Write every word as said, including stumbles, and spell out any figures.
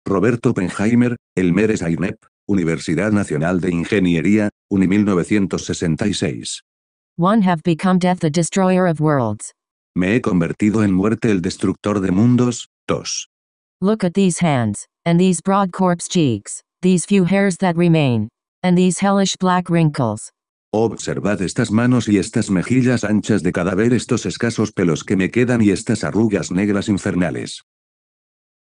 Roberto Oppenheimer, el Meres A I N E P, Universidad Nacional de Ingeniería, U N I mil novecientos sesenta y seis. one Have become death the destroyer of worlds. Me he convertido en muerte el destructor de mundos. dos. Look at these hands, and these broad corpse cheeks, these few hairs that remain, and these hellish black wrinkles. Observad estas manos y estas mejillas anchas de cadáver, estos escasos pelos que me quedan y estas arrugas negras infernales.